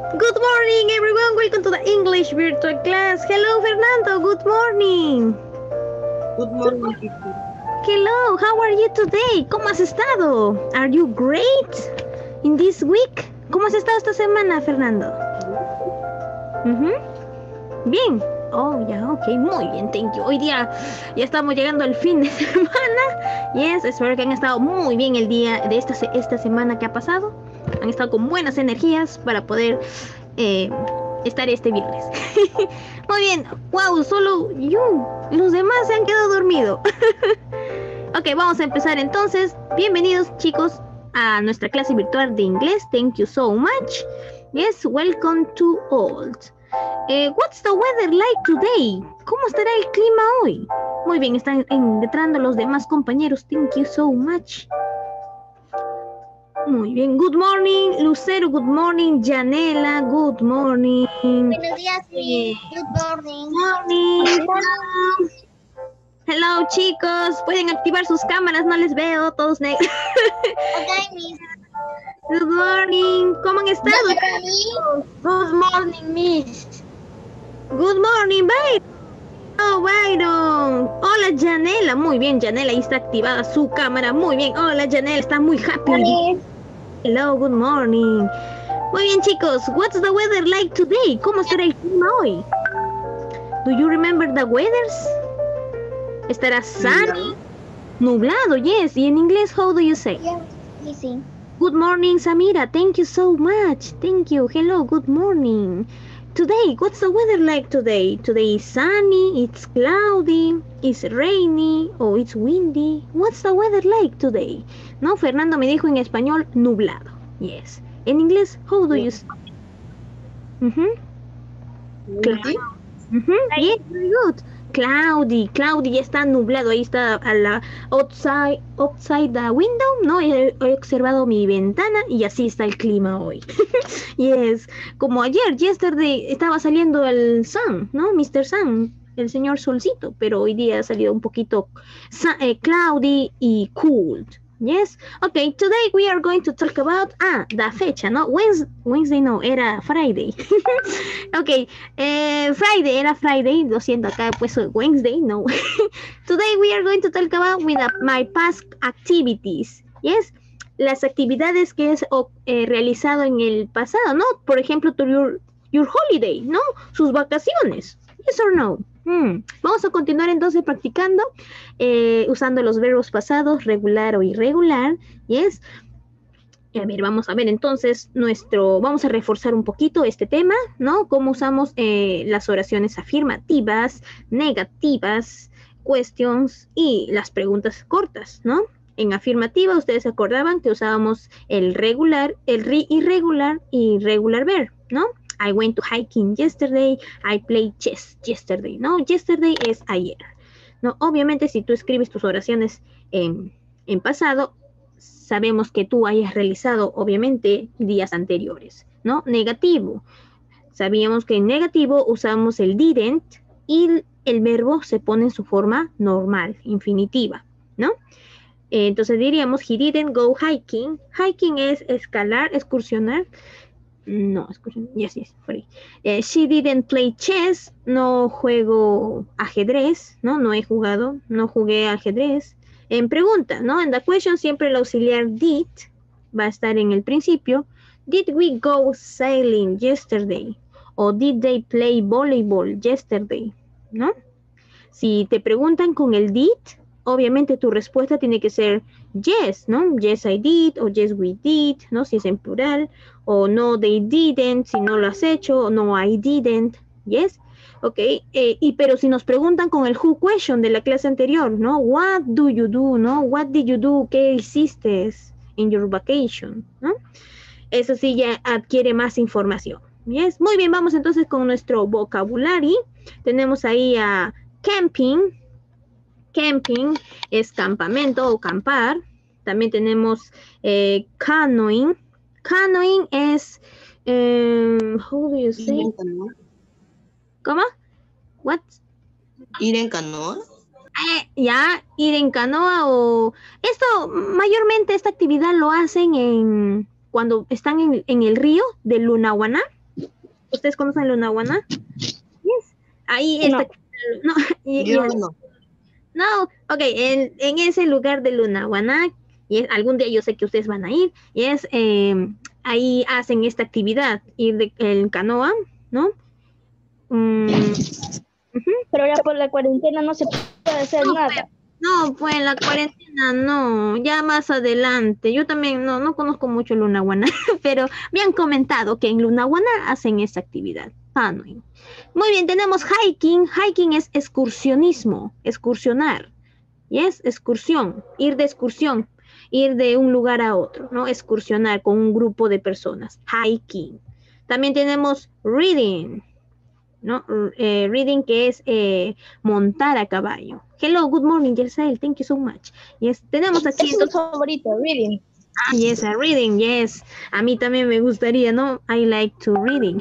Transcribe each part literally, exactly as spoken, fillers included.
Good morning, everyone. Welcome to the English virtual class. Hello, Fernando. Good morning. Good morning, teacher. Hello, how are you today? ¿Cómo has estado? Are you great in this week? ¿Cómo has estado esta semana, Fernando? Uh-huh. Bien. Oh, ya, yeah, ok, muy bien, thank you. Hoy día ya estamos llegando al fin de semana. Yes, espero que han estado muy bien el día de esta, esta semana que ha pasado. Han estado con buenas energías para poder eh, estar este viernes. Muy bien, wow, solo you. Los demás se han quedado dormidos. Ok, vamos a empezar entonces. Bienvenidos, chicos, a nuestra clase virtual de inglés. Thank you so much. Yes, welcome to all. Eh, what's the weather like today? ¿Cómo estará el clima hoy? Muy bien, están entrando los demás compañeros. Thank you so much. Muy bien. Good morning, Lucero. Good morning, Janela. Good morning. Buenos días, sí. Good morning. Morning. Good morning. Hello, chicos. Pueden activar sus cámaras. No les veo. Todos negros. Okay, miss. Good morning. ¿Cómo han estado? Good morning, miss. Good morning, Byron. Oh, Byron. Hola, Janela. Muy bien, Janela. Ahí está activada su cámara. Muy bien. Hola, Janela. Está muy happy. Morning. Hello, good morning. Muy bien, chicos. What's the weather like today? ¿Cómo estará el clima hoy? Do you remember the weathers? ¿Estará sunny? Nublado, yes. ¿Y en inglés, how do you say? Yeah, easy. Good morning, Samira. Thank you so much. Thank you. Hello, good morning. Today, what's the weather like today? Today is sunny, it's cloudy, it's rainy, or it's windy. What's the weather like today? No, Fernando me dijo en español, nublado. Yes. En inglés, how do you say? Uh-huh. Cloudy. Uh-huh. Yes, very good. Cloudy, cloudy, ya está nublado, ahí está a la outside, outside the window, ¿no? He, he observado mi ventana y así está el clima hoy. Yes, como ayer, yesterday, estaba saliendo el sun, ¿no? mister Sun, el señor solcito, pero hoy día ha salido un poquito eh, cloudy y cool. Yes, okay, today we are going to talk about, ah, la fecha, ¿no? Wednesday, Wednesday no, era Friday. Ok, eh, Friday, era Friday, lo siento, acá pues Wednesday, no. Today we are going to talk about with uh, my past activities, yes, las actividades que he eh, realizado en el pasado, ¿no? Por ejemplo, your, your holiday, ¿no? Sus vacaciones, yes or no? Hmm. Vamos a continuar entonces practicando eh, usando los verbos pasados, regular o irregular, yes. A ver, vamos a ver entonces nuestro, vamos a reforzar un poquito este tema, ¿no? Cómo usamos eh, las oraciones afirmativas, negativas, questions y las preguntas cortas, ¿no? En afirmativa, ustedes se acordaban que usábamos el regular, el re irregular y regular verb, ¿no? I went to hiking yesterday, I played chess yesterday, ¿no? Yesterday es ayer, ¿no? Obviamente, si tú escribes tus oraciones en, en pasado, sabemos que tú hayas realizado, obviamente, días anteriores, ¿no? Negativo. Sabíamos que en negativo usamos el didn't y el verbo se pone en su forma normal, infinitiva, ¿no? Entonces diríamos, he didn't go hiking. Hiking es escalar, excursionar. No, excursionar, yes, yes, free. Eh, she didn't play chess. No juego ajedrez, ¿no? No he jugado, no jugué ajedrez. En pregunta, ¿no? En the question siempre el auxiliar did va a estar en el principio. Did we go sailing yesterday? O did they play volleyball yesterday? ¿No? Si te preguntan con el did, obviamente tu respuesta tiene que ser yes, ¿no? Yes, I did, o yes, we did, ¿no? Si es en plural, o no, they didn't, si no lo has hecho, o no, I didn't, yes. Ok, eh, y pero si nos preguntan con el who question de la clase anterior, ¿no? What do you do, ¿no? What did you do? ¿Qué hiciste in your vacation? ¿No? Eso sí ya adquiere más información. Yes. Muy bien, vamos entonces con nuestro vocabulario. Tenemos ahí a camping. Camping es campamento o campar. También tenemos eh, canoeing. Canoeing es, um, how do you say? ¿Cómo? What? ¿Ir en canoa? Eh, ya, ir en canoa o... Esto, mayormente esta actividad lo hacen en cuando están en, en el río de Lunahuaná. ¿Ustedes conocen Lunahuaná? Yes. Ahí No. está. No, y- Yo y- no. no, ok, en, en ese lugar de Lunahuaná, y es- algún día yo sé que ustedes van a ir, y es, eh, ahí hacen esta actividad, ir de, en canoa, ¿no? Mm, ujú. Pero ya por la cuarentena no se puede hacer No, nada. No, pues en la cuarentena no, ya más adelante. Yo también no, no conozco mucho Lunahuaná, pero me han comentado que en Lunahuaná hacen esa actividad. Canoeing. Muy bien, tenemos hiking. Hiking es excursionismo, excursionar. Y es excursión, ir de excursión, ir de un lugar a otro, ¿no? Excursionar con un grupo de personas. Hiking. También tenemos reading. ¿No? Eh, reading, que es eh, montar a caballo. Hello, good morning, Yersel, thank you so much. Yes, tenemos aquí Es mi entonces, favorito, reading. ah, yes, a reading, yes. A mí también me gustaría, ¿no? I like to reading.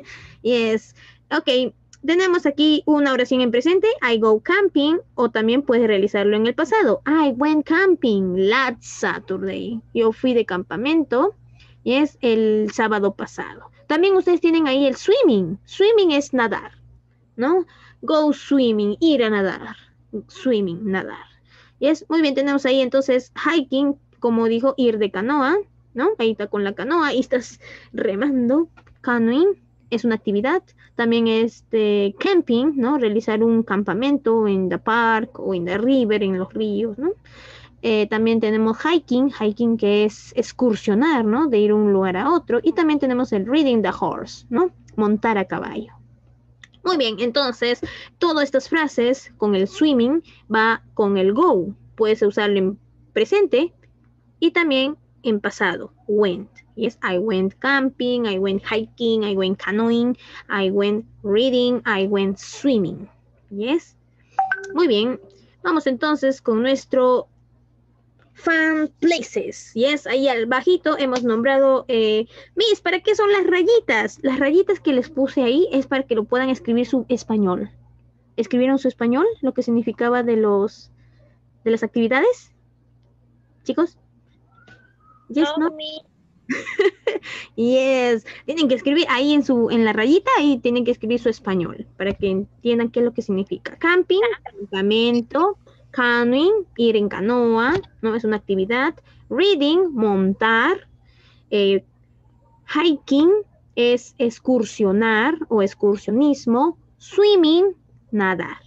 Yes. Ok, tenemos aquí una oración en presente, I go camping, o también puedes realizarlo en el pasado. I went camping last Saturday. Yo fui de campamento, yes, el sábado pasado. También ustedes tienen ahí el swimming. Swimming es nadar, ¿no? Go swimming, ir a nadar. Swimming, nadar. Yes, muy bien, tenemos ahí entonces hiking, como dijo, ir de canoa, ¿no? Ahí está con la canoa y estás remando. Canoeing es una actividad. También este camping, ¿no? Realizar un campamento en the park o en the river, en los ríos, ¿no? Eh, también tenemos hiking, hiking que es excursionar, ¿no? De ir a un lugar a otro. Y también tenemos el riding the horse, ¿no? Montar a caballo. Muy bien, entonces, todas estas frases con el swimming va con el go. Puedes usarlo en presente y también en pasado, went. Yes, I went camping, I went hiking, I went canoeing, I went reading, I went swimming. Yes. Muy bien, vamos entonces con nuestro Fun places. Yes, ahí al bajito hemos nombrado, eh, Miss, ¿para qué son las rayitas? Las rayitas que les puse ahí es para que lo puedan escribir su español. ¿Escribieron su español? Lo que significaba de los de las actividades. ¿Chicos? Yes, no. Yes, tienen que escribir ahí en su en la rayita, ahí tienen que escribir su español para que entiendan qué es lo que significa. Camping, campamento. Canoeing, ir en canoa, ¿no? Es una actividad. Reading, montar. Eh, hiking es excursionar o excursionismo. Swimming, nadar.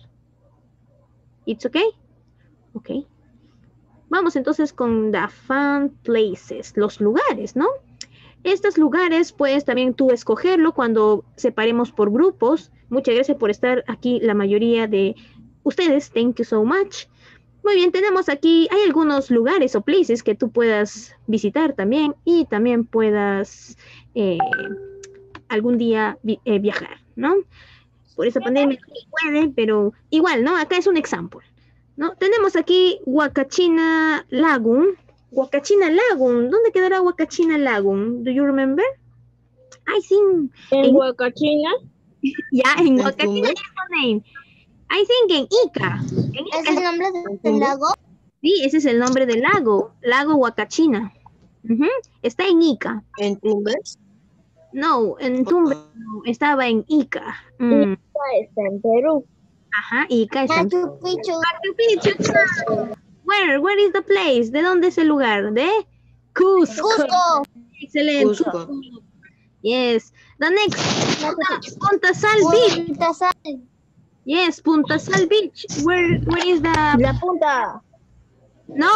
It's okay? Ok. Vamos entonces con the fun places, los lugares, ¿no? Estos lugares puedes también tú escogerlo cuando separemos por grupos. Muchas gracias por estar aquí la mayoría de ustedes. Thank you so much. Muy bien, tenemos aquí, hay algunos lugares o places que tú puedas visitar también y también puedas eh, algún día vi eh, viajar, ¿no? Por esa pandemia no se puede, pero igual, ¿no? Acá es un ejemplo, ¿no? Tenemos aquí Huacachina Lagoon. Huacachina Lagoon, ¿dónde quedará Huacachina Lagoon? Do you remember? I think En en Huacachina. ya en ¿En Huacachina Tumbes? is the name. I think en Ica. En Ica ¿Es el nombre del lago? Sí, ese es el nombre del lago, lago Huacachina. Uh-huh. Está en Ica. ¿En Tumbes? No, en Tumbes no, estaba en Ica. Mm. Está en Perú. Ajá, Ica está en Machu Picchu. Machu Picchu, claro. Where, where is the place? ¿De dónde es el lugar? De Cusco. Cusco. Excelente. Cusco. Yes. The next. Punta, Punta Sal Beach. Punta Sal. Yes, Punta Sal Beach. Where, where is the? La punta. No,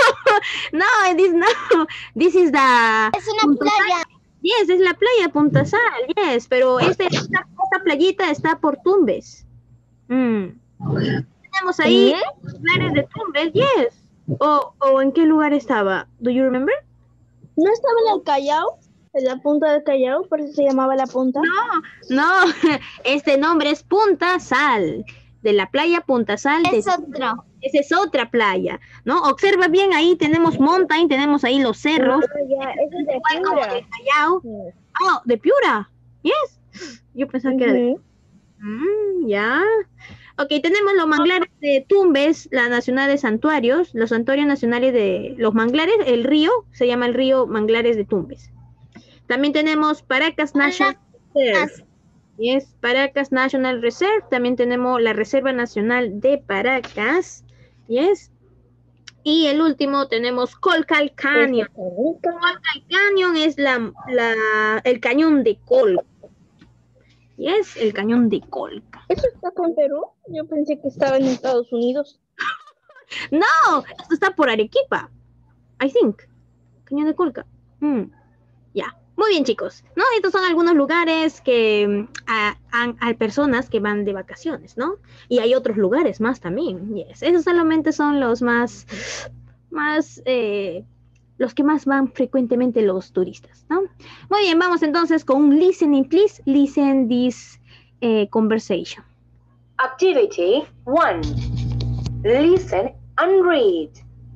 no, this no. This is the. Es una Punta playa. Sal. Yes, es la playa Punta Sal. Yes, pero este, esta, esta playita está por Tumbes. Mm. Tenemos ahí lugares de Tumbes. Yes. O, o en qué lugar estaba? Do you remember? ¿No estaba en el Callao? En la punta del Callao, por eso se llamaba la punta. No, no. Este nombre es Punta Sal. De la playa Punta Sal. De... Es otro. Esa es otra playa, ¿no? Observa bien, ahí tenemos mountain, tenemos ahí los cerros. Ah, ya, eso es de Igual como Piura. de Callao. Oh, de Piura. Yes. Yo pensaba que era de... Ujú. Mm, ya. Ok, tenemos los manglares de Tumbes, la Nacional de Santuarios, los santuarios nacionales de los manglares, el río, se llama el río Manglares de Tumbes. También tenemos Paracas National Reserve. Yes, Paracas National Reserve. También tenemos la Reserva Nacional de Paracas. Yes. Y el último tenemos Colcal Canyon. Colcal Canyon es la, la, el cañón de Colca. Yes, el cañón de Colca. ¿Eso está con Perú? Yo pensé que estaba en Estados Unidos. No, esto está por Arequipa. I think. Cañón de Colca. Mm. Ya. Yeah. Muy bien, chicos. ¿No? Estos son algunos lugares que hay personas que van de vacaciones, ¿no? Y hay otros lugares más también. Yes. Esos solamente son los más, más, eh, los que más van frecuentemente los turistas, ¿no? Muy bien, vamos entonces con un listening, please. Listen this uh, conversation. Activity one. Listen and read.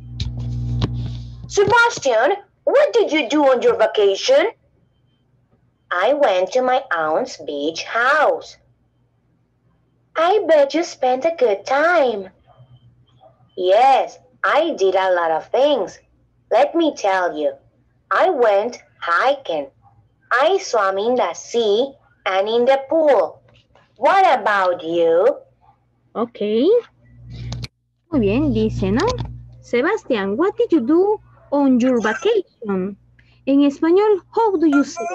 Sebastian, what did you do on your vacation? I went to my aunt's beach house. I bet you spent a good time. Yes, I did a lot of things. Let me tell you. I went hiking. I swam in the sea and in the pool. What about you? Okay. Muy bien, dice, ¿no? Sebastián, what did you do on your vacation? En español, how do you say?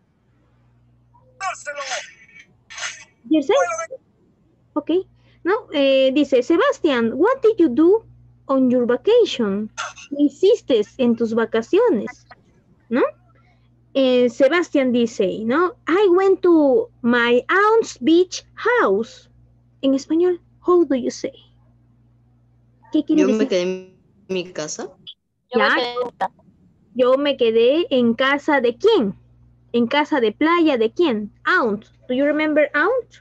You say? Okay. No, eh, dice, Sebastián, what did you do on your vacation? ¿Qué hiciste en tus vacaciones? ¿No? Eh, Sebastián dice, ¿no? I went to my aunt's beach house. En español, how do you say? ¿Qué quiere Yo decir? me quedé en mi casa. Ya, yo me quedé en casa de quién? En casa de playa de quién? Aunt. Do you remember aunt?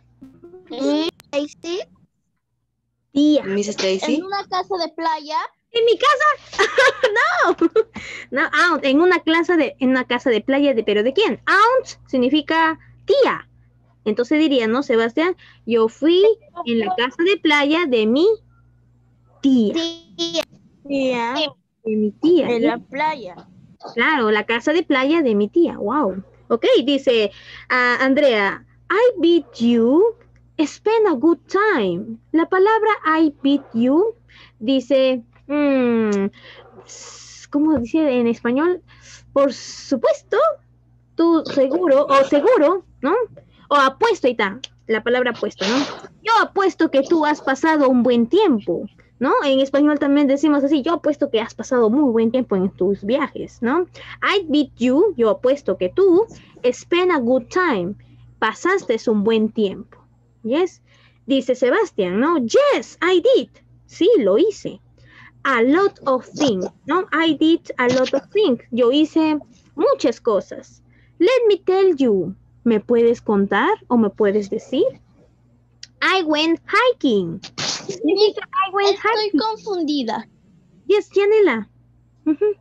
Stacy, Tía. Miss Stacy. en una casa de playa. ¿En mi casa? No. No, aunt. En una casa de, en una casa de playa de, ¿pero de quién? Aunt significa tía. Entonces diría, ¿no, Sebastián? Yo fui en la casa de playa de mi tía. Tía. Tía. De mi tía. En ¿sí? la playa. Claro, la casa de playa de mi tía. Wow. Ok, dice uh, Andrea, I beat you, spend a good time. La palabra I beat you dice, hmm, ¿cómo dice en español? Por supuesto, tú seguro, o seguro, ¿no? O apuesto, ahí está, la palabra apuesto, ¿no? Yo apuesto que tú has pasado un buen tiempo, ¿no? En español también decimos así, yo apuesto que has pasado muy buen tiempo en tus viajes, ¿no? I beat you, yo apuesto que tú, spend a good time, pasaste un buen tiempo, ¿yes? Dice Sebastián, ¿no? Yes, I did, sí, lo hice. A lot of things, ¿no? I did a lot of things, yo hice muchas cosas. Let me tell you, ¿me puedes contar o me puedes decir? I went hiking. Significa I went Estoy hiking. confundida. Yes, Janela. Uh-huh.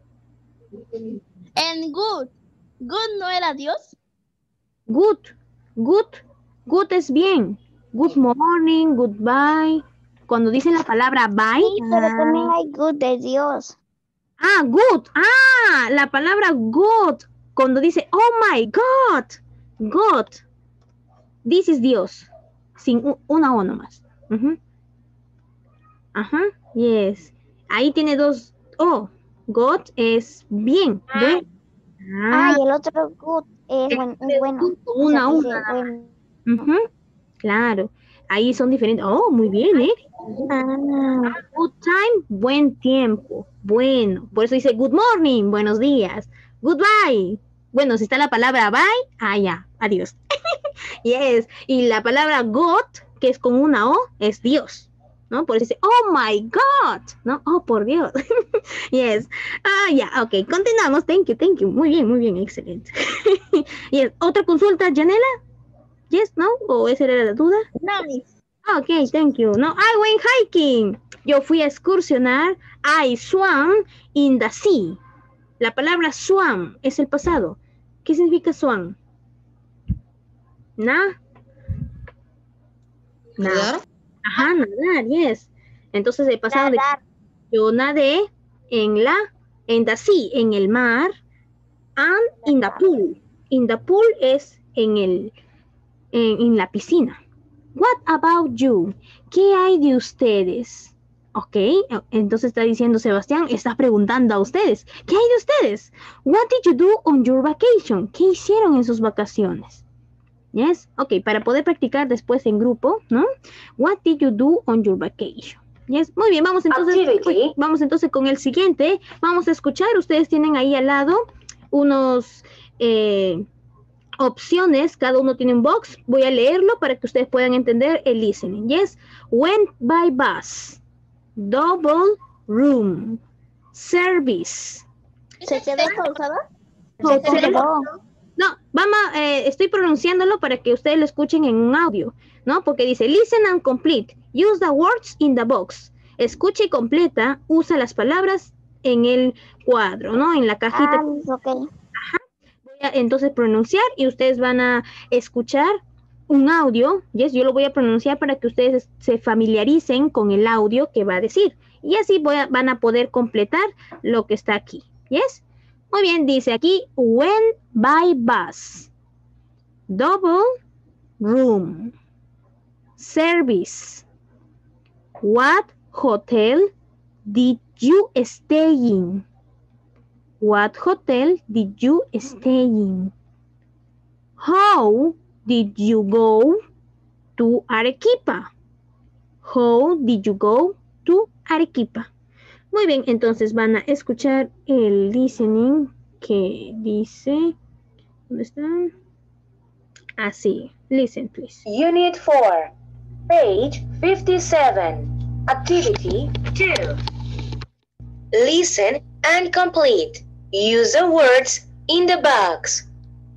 En good. Good no era Dios. Good. Good. Good es bien. Good morning, goodbye. Cuando dicen la palabra bye. Sí, pero también hay good de Dios. Ah, good. Ah, la palabra good. Cuando dice, oh my God. God. This is Dios. Sin una O nomás. Uh-huh. Ajá, yes. Ahí tiene dos O. God es bien, bueno. Ah, y el otro good es es buen- es bueno. good, O sea, una dice una. bueno. Ujú, claro. Ahí son diferentes. Oh, muy bien, ¿eh? Ah, Good time, buen tiempo. Bueno, por eso dice good morning, buenos días. Goodbye. Bueno, si está la palabra bye, ah, ya, adiós. Yes. Y la palabra God, que es con una O, es Dios, ¿no? Por eso dice, oh my God, ¿no? Oh, por Dios. Yes. Ah, ya, ok. Continuamos. Thank you, thank you. Muy bien, muy bien, excelente. Yes. ¿Otra consulta, Janela? Yes, no? ¿O esa era la duda? No, miss. Ok, thank you. No, I went hiking. Yo fui a excursionar. I swam in the sea. La palabra swam es el pasado. ¿Qué significa swam? ¿Na? ¿Nadar? Ajá, nadar, yes. Entonces el pasado de nadar. yo nadé en la, en the sea, en el mar, and in the pool. In the pool es en, el, en, en la piscina. What about you? ¿Qué hay de ustedes? Ok, entonces está diciendo Sebastián, está preguntando a ustedes. ¿Qué hay de ustedes? What did you do on your vacation? ¿Qué hicieron en sus vacaciones? Yes, ok, para poder practicar después en grupo, ¿no? What did you do on your vacation? Yes, muy bien, vamos entonces, Activity. vamos entonces con el siguiente. Vamos a escuchar, ustedes tienen ahí al lado unos eh, opciones, cada uno tiene un box. Voy a leerlo para que ustedes puedan entender el listening. Yes, went by bus, double room, service. ¿Se quedó pausada? Se quedó. No, vamos, eh, estoy pronunciándolo para que ustedes lo escuchen en un audio, ¿no? Porque dice, listen and complete. Use the words in the box. Escucha y completa, usa las palabras en el cuadro, ¿no? En la cajita. Ah, ok. Voy a entonces pronunciar y ustedes van a escuchar un audio. Yes, yo lo voy a pronunciar para que ustedes se familiaricen con el audio que va a decir. Y así voy a, van a poder completar lo que está aquí. Yes. Muy bien, dice aquí, went by bus, double room, service. What hotel did you stay in? What hotel did you stay in? How did you go to Arequipa? How did you go to Arequipa? Muy bien, entonces van a escuchar el listening que dice, ¿dónde está? Así, listen please. Unit four, page fifty-seven, activity two. Listen and complete. Use the words in the box.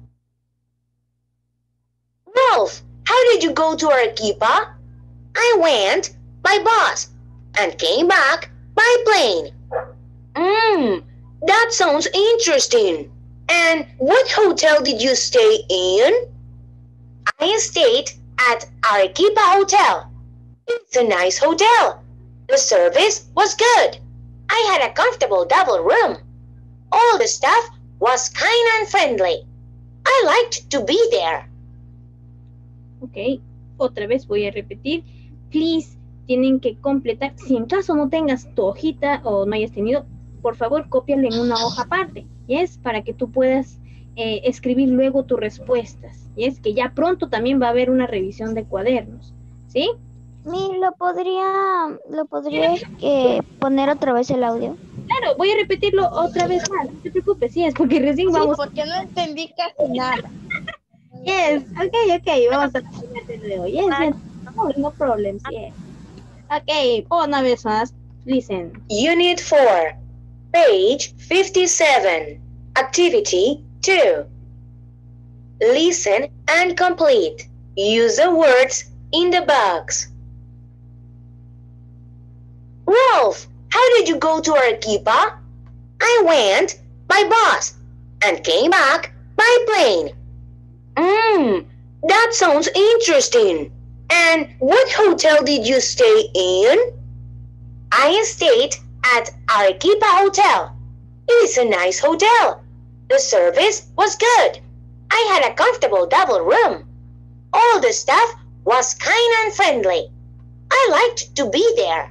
Wolf, how did you go to Arequipa? I went by bus and came back by plane. Mmm, that sounds interesting. And what hotel did you stay in? I stayed at Arequipa Hotel. It's a nice hotel. The service was good. I had a comfortable double room. All the staff was kind and friendly. I liked to be there. Ok, otra vez voy a repetir. Please, tienen que completar. Si en caso no tengas tu hojita o no hayas tenido, por favor, cópiale en una hoja aparte. ¿Yes? Para que tú puedas eh, escribir luego tus respuestas. ¿Yes? Que ya pronto también va a haber una revisión de cuadernos. ¿Sí? Mi, ¿lo podría, lo podría eh, poner otra vez el audio? Claro, voy a repetirlo otra vez más. No te preocupes, sí, es porque recién vamos. Sí, porque no entendí casi nada. Yes, ok, ok, vamos a terminar de nuevo. Yes, yes, no, no problems, yes. Ok, una vez más, listen. Unit four, page fifty-seven, activity two. Listen and complete. Use the words in the box. Wolf, how did you go to Arequipa? I went by bus and came back by plane. Mmm, that sounds interesting. And what hotel did you stay in? I stayed at Arequipa Hotel. It's a nice hotel. The service was good. I had a comfortable double room. All the staff was kind and friendly. I liked to be there.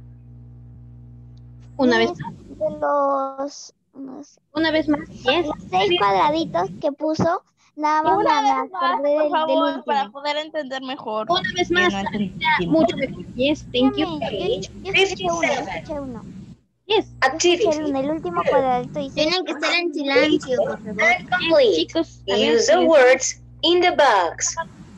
Una Mi, vez más, de los, no sé, una vez más, yes. los seis cuadraditos que puso, nada más Una me vez más, acordé del, por del favor, último. para poder entender mejor. Una vez más, no entendí. ya, mucho mejor. Yes, thank you. Dígame, yo, yo escuché uno, yo escuché uno. Yes, Yo escuché Activity uno, el último cuadradito dice, Tienen que estar en silencio, por favor. and complete. chicos, a ver, Use the yes. words in the box.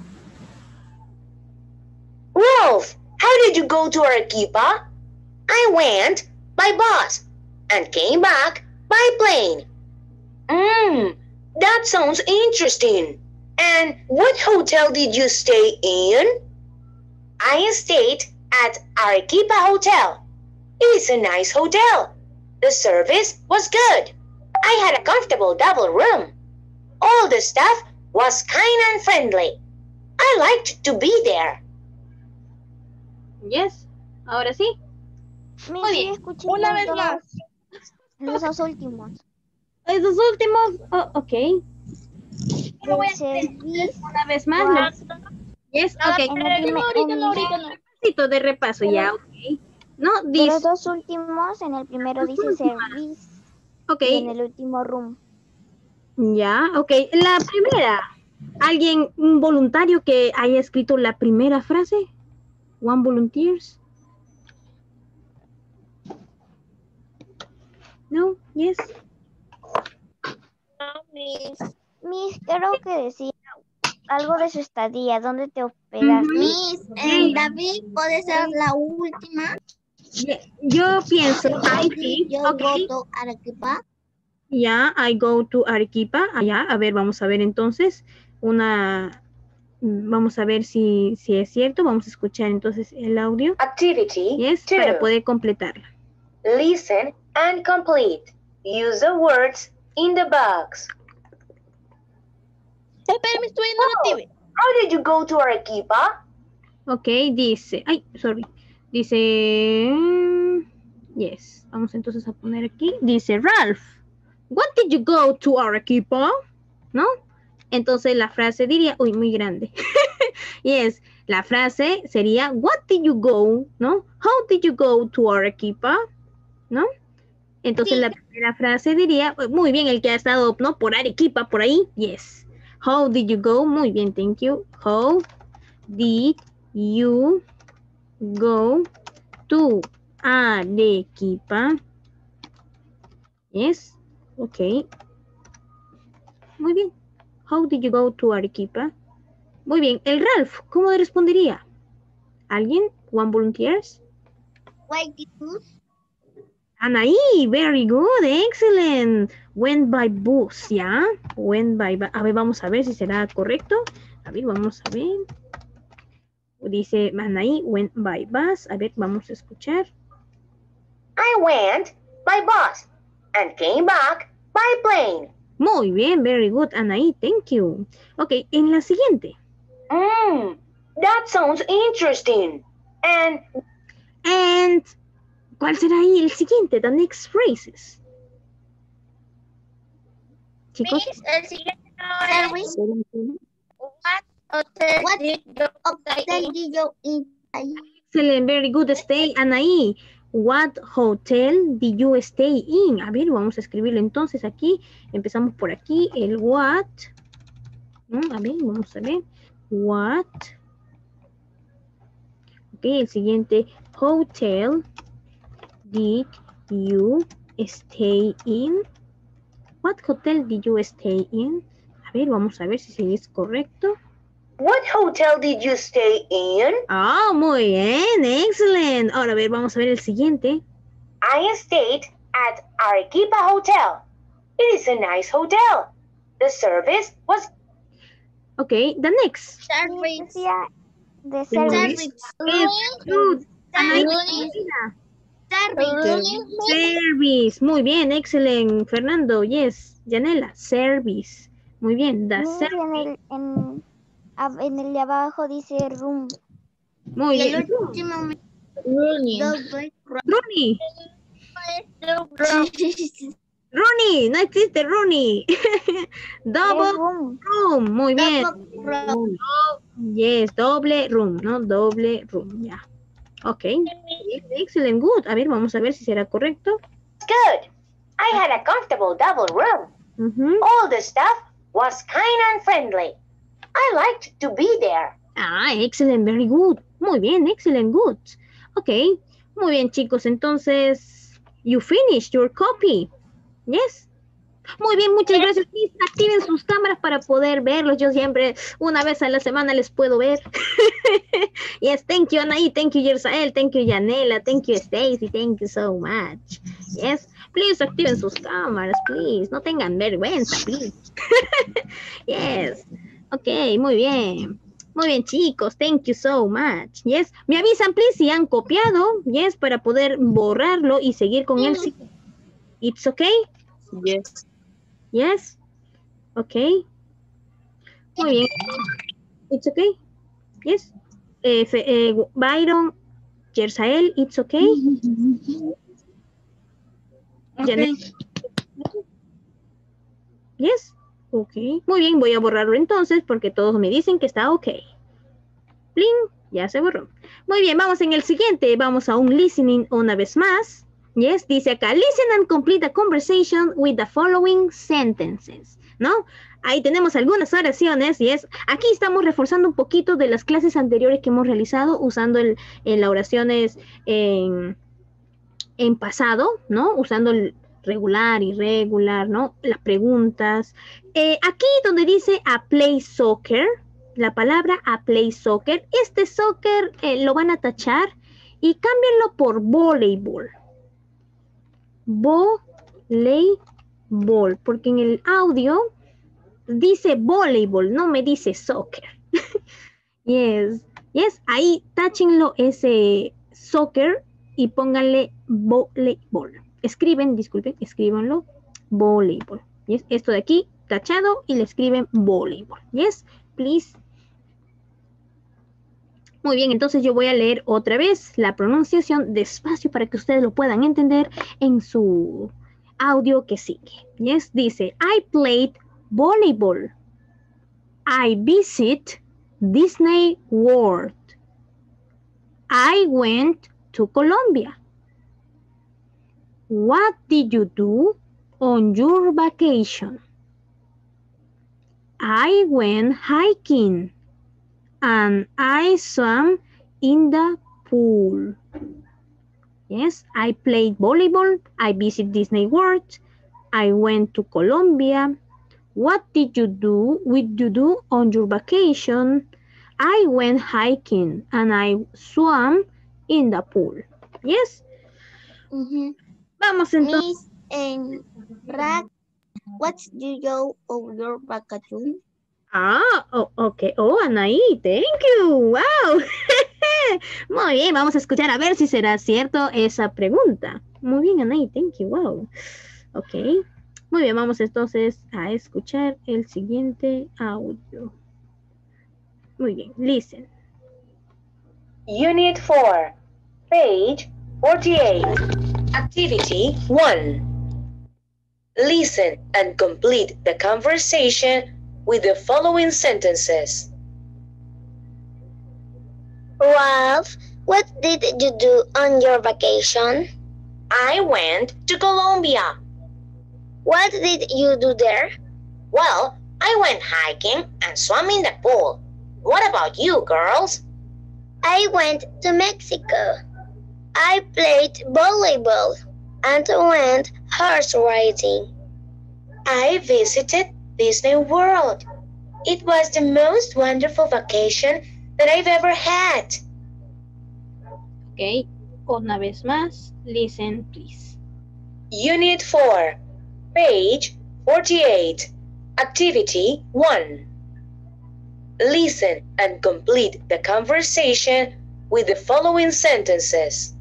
Wolf, how did you go to Arequipa? I went by bus and came back by plane. Mmm, that sounds interesting. And what hotel did you stay in? I stayed at Arequipa Hotel. It's a nice hotel. The service was good. I had a comfortable double room. All the staff was kind and friendly. I liked to be there. Yes, ahora sí. mi, Muy sí, bien. escuché Una los vez dos, más. los dos últimos. Esos últimos, oh, ok. service. Una vez más. lo- Yes, ok. En el primer- en- Repito de repaso ya, ok. No, de dice, los dos últimos, en el primero dice service ok, y en el último room. ya, ok. La primera, ¿alguien, un voluntario que haya escrito la primera frase? One volunteers. No, yes. Miss, creo que decía algo de su estadía, ¿dónde te hospedaste? Ujú. Miss, el David puede ser la última. Ye- Yo pienso, I think, Yo ok. voto Arequipa. Ya, I go to Arequipa. Allá, a ver, vamos a ver entonces una, mm, vamos a ver si, si es cierto. Vamos a escuchar entonces el audio. Activity Yes, two. para poder completarla. Listen and complete. Use the words in the box. Espérame, estoy en una T V. How did you go to Arequipa? Ok, dice, ay, sorry. Dice, mm, yes. Vamos entonces a poner aquí. Dice, Ralph, what did you go to Arequipa? ¿No? Entonces la frase diría, uy, muy grande. Yes, la frase sería, what did you go? ¿No? How did you go to Arequipa? ¿No? Entonces la primera frase diría, muy bien, el que ha estado, ¿no? Por Arequipa, por ahí. Yes. How did you go? Muy bien, thank you. How did you go to Arequipa? Yes. Ok. Muy bien. How did you go to Arequipa? Muy bien. El Ralph, ¿cómo respondería? ¿Alguien? One volunteers? Why did you? Anaí, very good, excellent. Went by bus, ¿ya? Went by bus. A ver, vamos a ver si será correcto. A ver, vamos a ver. Dice Anaí, went by bus. A ver, vamos a escuchar. I went by bus and came back by plane. Muy bien, very good, Anaí, thank you. Ok, en la siguiente. Mmm, that sounds interesting. And And, ¿cuál será ahí el siguiente? The next phrases. Chicos, Miss, el siguiente no es. What hotel What? did you hotel did you in? excellent, very good, stay, Anaí. What hotel did you stay in? A ver, vamos a escribirlo entonces aquí. Empezamos por aquí, el what. ¿No? A ver, vamos a ver. What. Ok, el siguiente, hotel did you stay in? What hotel did you stay in? A ver, vamos a ver si es correcto. what hotel did you stay in? Ah, muy bien, excellent. Ahora, a ver, vamos a ver el siguiente. I stayed at Arequipa Hotel. It is a nice hotel. The service was Ok, the next. Service. Decía de Service. service. Yes, good. Anaí, Service. service. Muy bien, excellent. Fernando, yes. Yanela, service. Muy bien, the Miss, service. en el, en, ab- en el de abajo dice room. Muy Y el bien. último Running. Rooney, Rooney, no existe Rooney. Es Double room. room, muy bien. Double Yes, doble room, ¿no? Doble room, ya. Ok. Excellent, good. A ver, vamos a ver si será correcto. good. I had a comfortable double room. Ujú. All the staff was kind and friendly. I liked to be there. Ah, excellent, very good. Muy bien, excellent, good. Ok. Muy bien, chicos. Entonces, you finished your copy. Yes. Muy bien, muchas gracias. Please, activen sus cámaras para poder verlos. Yo siempre, una vez a la semana les puedo ver. Yes, thank you, Anaí. Thank you, Yersael. Thank you, Yanela. Thank you, Stacy. Thank you so much. Yes, please, activen sus cámaras, please. No tengan vergüenza, please. Yes. Ok, muy bien. Muy bien, chicos. Thank you so much. Yes. Me avisan, please, si han copiado. Yes, para poder borrarlo y seguir con el siguiente. It's okay? Yes. Yes. Okay. Muy bien. It's okay. Yes. Eh, Fe- eh, Byron, Yersael, it's okay. Janet. Yes. Ok, muy bien, voy a borrarlo entonces porque todos me dicen que está ok. Bling, ya se borró. Muy bien, vamos en el siguiente. Vamos a un listening una vez más. Yes, dice acá, listen and complete a conversation with the following sentences. ¿No? Ahí tenemos algunas oraciones. Yes, aquí estamos reforzando un poquito de las clases anteriores que hemos realizado usando el, en las oraciones en, en pasado, ¿no? Usando el regular, irregular, ¿no? Las preguntas. Eh, aquí donde dice a play soccer, la palabra a play soccer, este soccer eh, lo van a tachar y cámbienlo por voleibol. Voleibol, porque en el audio dice voleibol, no me dice soccer. Yes, yes, ahí táchenlo ese soccer y pónganle voleibol. Escriben, disculpen, escríbanlo, voleibol. Yes, esto de aquí, tachado, y le escriben voleibol. Yes, please. Muy bien, entonces yo voy a leer otra vez la pronunciación despacio para que ustedes lo puedan entender en su audio que sigue. Yes, dice, I played volleyball. I visit Disney World. I went to Colombia. What did you do on your vacation? I went hiking and I swam in the pool. Yes, I played volleyball. I visited Disney World. I went to Colombia. What did you do? What did you do on your vacation? I went hiking and I swam in the pool. Yes. Mm-hmm. Vamos entonces. Miss and Rack, what's the you of your vacation? Ah, oh, ok. Oh, Anaí, thank you. Wow. Muy bien, vamos a escuchar a ver si será cierto esa pregunta. Muy bien, Anaí, thank you. Wow. Ok. Muy bien, vamos entonces a escuchar el siguiente audio. Muy bien, listen. Unit four, page forty-eight. Activity one. Listen and complete the conversation with the following sentences. Ralph, what did you do on your vacation? I went to Colombia. What did you do there? Well, I went hiking and swam in the pool. What about you, girls? I went to Mexico. I played volleyball and went horse riding. I visited Disney World. It was the most wonderful vacation that I've ever had. Ok, una vez más, listen please. Unit four, page forty-eight, Activity one. Listen and complete the conversation with the following sentences.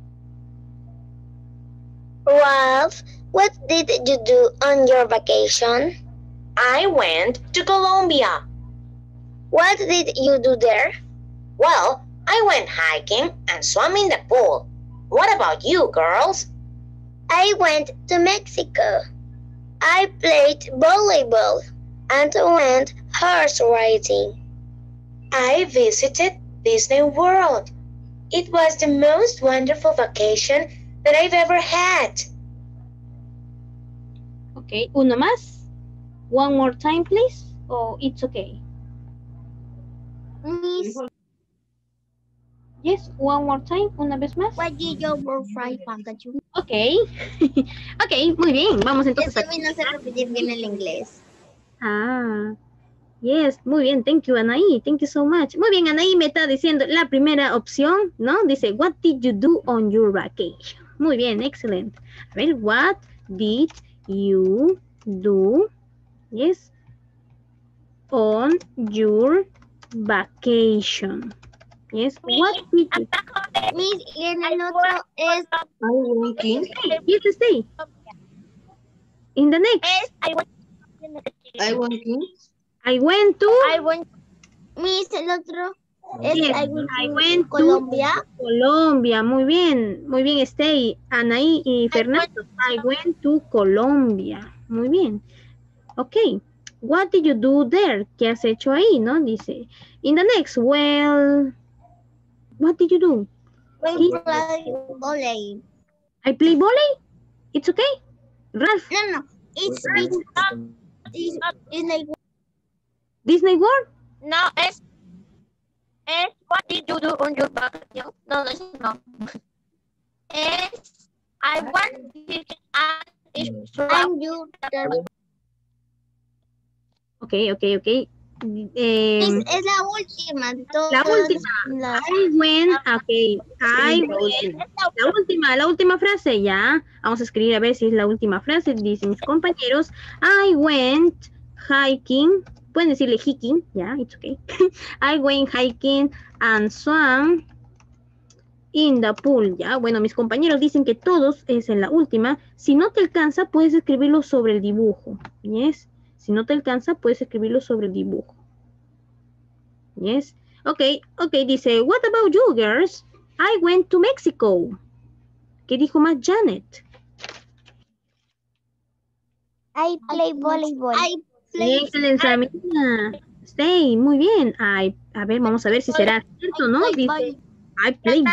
Ralph, what did you do on your vacation? I went to Colombia. What did you do there? Well, I went hiking and swam in the pool. What about you, girls? I went to Mexico. I played volleyball and went horse riding. I visited Disney World. It was the most wonderful vacation that I've ever had. Ok, uno más. One more time, please. Oh, it's okay. Miss, Yes, one more time, una vez más. what did your boyfriend vacation? Ok. Ok, muy bien. Vamos Yo entonces a... también no sé repetir bien el inglés. Ah, yes, muy bien. Thank you, Anaí. Thank you so much. Muy bien, Anaí me está diciendo la primera opción, ¿no? Dice, what did you do on your vacation? Muy bien, excellent. A ver, what did you do, yes, on your vacation? Yes, what did you... Miss, y en el otro es, I went king. Yes, stay. In the next, es I went, I went king. I went to... I went, Miss, el otro es Yes, I went, I to went to Colombia. Colombia, muy bien, muy bien, Stay, Anaí y Fernando. I went to Colombia, muy bien. Ok, what did you do there? ¿Qué has hecho ahí? ¿No? Dice, in the next, well, what did you do? We He- play volley. I play volley? It's okay? Ralph, No, no. It's it's not. It's, it's like Disney World? no. It's it's what did you do on your vacation? No, no, it's not. It's I want to and it's and you. Ok, ok, ok. Es, Em, es la última. de todas la última. las- I went, ok, I went, la última, la última frase, ya. Vamos a escribir a ver si es la última frase, dicen mis compañeros. I went hiking, pueden decirle hiking, ya, it's okay. I went hiking and swam in the pool, ya. Bueno, mis compañeros dicen que todos es en la última. Si no te alcanza, puedes escribirlo sobre el dibujo, yes. Si no te alcanza, puedes escribirlo sobre el dibujo. Yes. Ok, ok, dice, what about you, girls? I went to Mexico. ¿Qué dijo más Janet? I play volleyball. I play. Excellent, Samira. Stay, muy bien. I, a ver, vamos a ver si será cierto, ¿no? Dice, I played.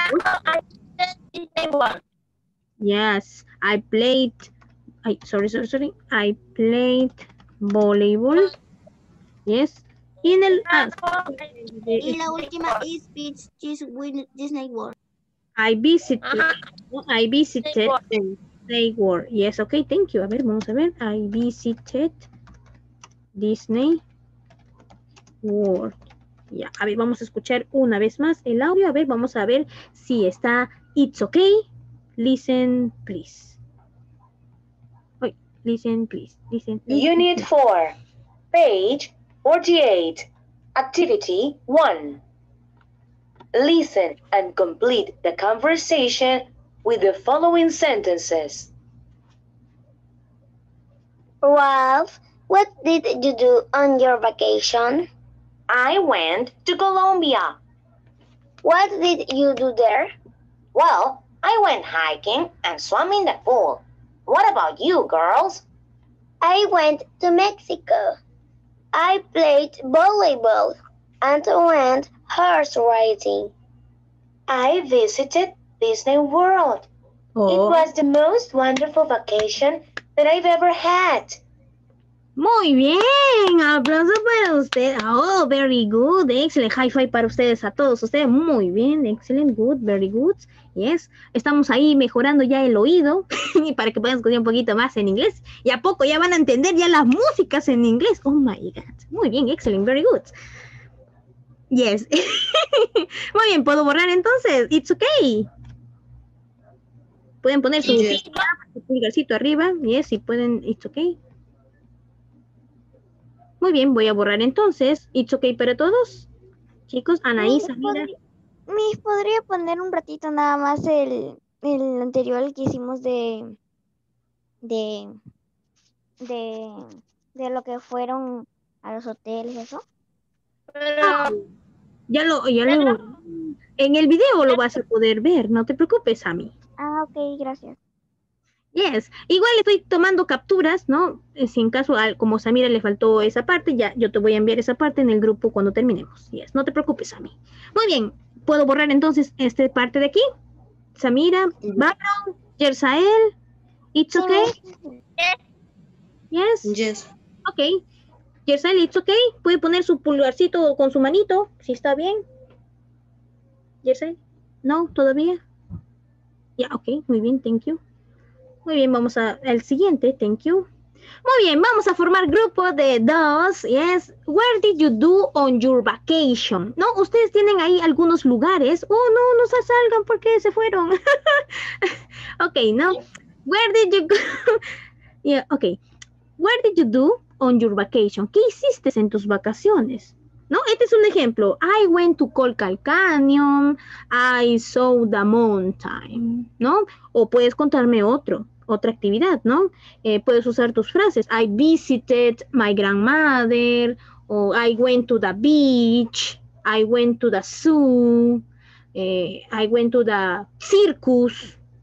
Yes, I played. I, sorry, sorry, sorry. I played volleyball. Yes. Y en el... ah, Y la última is Beach Disney World. I visited. Ajá. I visited Disney World. Yes, okay, thank you. A ver, vamos a ver. I visited Disney World. Ya, a ver, vamos a escuchar una vez más el audio. A ver, vamos a ver si está it's okay. Listen, please. Wait, listen, please. Listen. listen. Unit four, page forty-eight, activity one. Listen and complete the conversation with the following sentences. Ralph, what did you do on your vacation? I went to Colombia. What did you do there? Well, I went hiking and swam in the pool. What about you, girls? I went to Mexico. I played volleyball and went horse riding. I visited Disney World. It Oh, was the most wonderful vacation that I've ever had. muy bien. Aplauso para usted. Oh, very good. Excellent. High five para ustedes, a todos ustedes. Muy bien. Excellent. Good. Very good. Yes. Estamos ahí mejorando ya el oído para que puedan escuchar un poquito más en inglés. Y a poco ya van a entender ya las músicas en inglés. Oh my God. Muy bien. Excellent. Very good. Yes. Muy bien. ¿Puedo borrar entonces? It's okay. Pueden poner su, Yes. su pulgarcito arriba. Yes. Si pueden. It's okay. Muy bien, voy a borrar entonces. It's okay para todos. Chicos, Anaísa, mira. Miss, ¿podría poner un ratito nada más el, el anterior el que hicimos de, de, de, de lo que fueron a los hoteles y eso? Ya lo, ya lo. En el video lo vas a poder ver, no te preocupes, Ami. Ah, ok, gracias. Yes, igual estoy tomando capturas, ¿no? Eh, Si en caso, al- como Samira le faltó esa parte, ya yo te voy a enviar esa parte en el grupo cuando terminemos. Yes, no te preocupes, Ami. Muy bien, ¿puedo borrar entonces esta parte de aquí? Samira, Barrow, Yersael, it's Sí, okay? Miss. Yes, Yes. ok. Yersael, it's okay. Puede poner su pulgarcito con su manito, si está bien. Yersael, no, todavía. Ya, ok, muy bien, thank you. Muy bien, vamos a- al siguiente, thank you. Muy bien, vamos a formar grupo de dos. Yes, where did you do on your vacation? ¿No? Ustedes tienen ahí algunos lugares. Oh, no, no se salgan porque se fueron. Ok, no. Where did you go? Yeah, ok. Where did you do on your vacation? ¿Qué hiciste en tus vacaciones? ¿No? Este es un ejemplo. I went to Colcal Canyon. I saw the mountain. ¿No? O puedes contarme otro, otra actividad, ¿no? Eh, puedes usar tus frases. I visited my grandmother. O I went to the beach. I went to the zoo. eh, I went to the circus.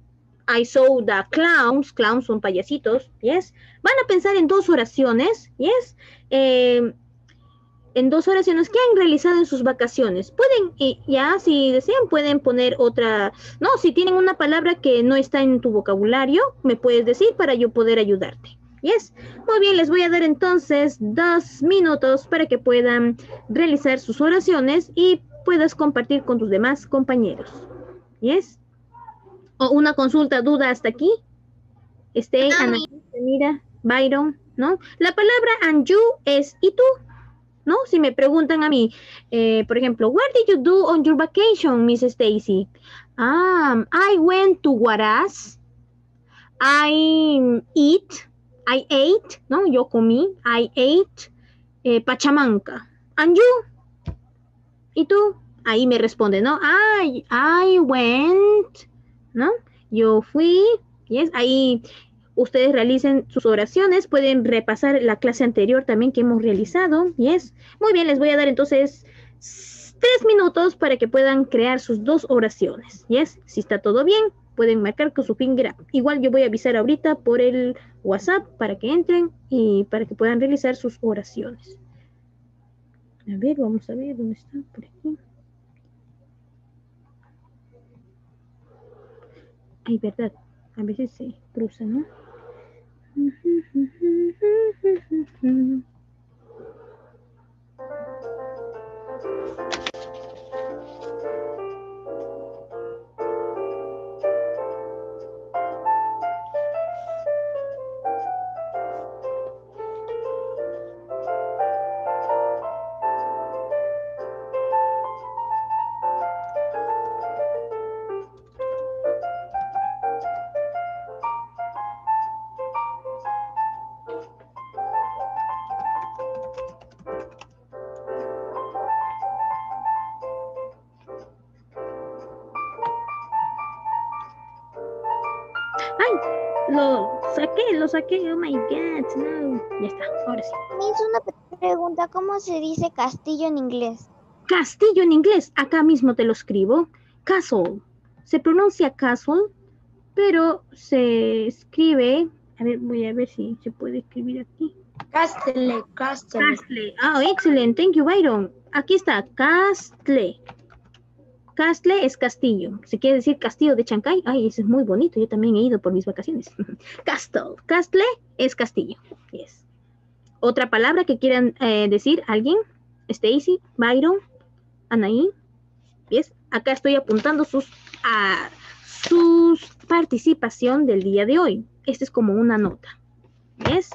I saw the clowns. Clowns son payasitos, yes. Van a pensar en dos oraciones, yes. Eh, en dos oraciones que han realizado en sus vacaciones. Pueden, eh, ya, si desean, pueden poner otra. No, si tienen una palabra que no está en tu vocabulario, me puedes decir para yo poder ayudarte. Yes. Muy bien, les voy a dar entonces dos minutos para que puedan realizar sus oraciones y puedas compartir con tus demás compañeros. Yes. O una consulta, duda hasta aquí. Este, Ana, mira, Byron, ¿no? La palabra and you es ¿y tú? ¿No? Si me preguntan a mí, eh, por ejemplo, what did you do on your vacation, Miss Stacy? Um, I went to Huaraz. I eat. I ate, ¿no? Yo comí. I ate eh, Pachamanca. And you? ¿Y tú? Ahí me responde, ¿no? I, I went, ¿no? Yo fui. Yes, ahí ustedes realicen sus oraciones, pueden repasar la clase anterior también que hemos realizado, yes. Muy bien, les voy a dar entonces tres minutos para que puedan crear sus dos oraciones, yes. Si está todo bien, pueden marcar con su finger up. Igual yo voy a avisar ahorita por el WhatsApp para que entren y para que puedan realizar sus oraciones. A ver, vamos a ver dónde está, por aquí. Ay, verdad, a veces se cruza, ¿no? Lo saqué, lo saqué, oh my god, no. Ya está, ahora sí. Me hizo una pregunta, ¿cómo se dice castillo en inglés? Castillo en inglés, acá mismo te lo escribo. Castle, se pronuncia castle, pero se escribe, a ver, voy a ver si se puede escribir aquí. Castle, castle. Castle, oh, excelente, thank you, Byron. Aquí está, castle. Castle es castillo. ¿Se quiere decir castillo de Chancay? Ay, eso es muy bonito. Yo también he ido por mis vacaciones. Castle. Castle es castillo. Yes. Otra palabra que quieran eh, decir, ¿alguien? Stacy, Byron, Anaí. Yes. Acá estoy apuntando sus, uh, sus participación del día de hoy. Esta es como una nota. Yes.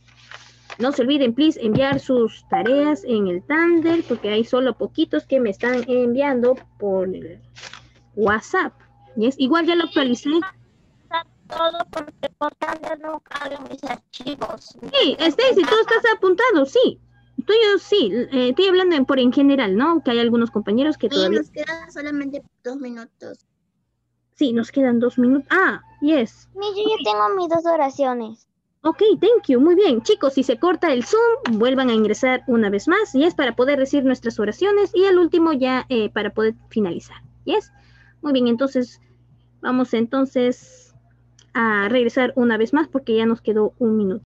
No se olviden, please, enviar sus tareas en el Tandem, porque hay solo poquitos que me están enviando por WhatsApp. ¿Yes? Igual ya lo actualicé. Todo porque por Tandem no cargan mis archivos. Sí, Stacy, tú estás apuntado, sí. Tú yo sí, eh, estoy hablando en, por en general, ¿no? Que hay algunos compañeros que Sí, todavía... nos quedan solamente dos minutos. Sí, nos quedan dos minutos. Ah, yes. Mi, yo ya tengo mis dos oraciones. Ok, thank you. Muy bien. Chicos, si se corta el Zoom, vuelvan a ingresar una vez más. Y es para poder decir nuestras oraciones. Y al último ya eh, para poder finalizar. ¿Yes? Muy bien, entonces vamos entonces a regresar una vez más porque ya nos quedó un minuto.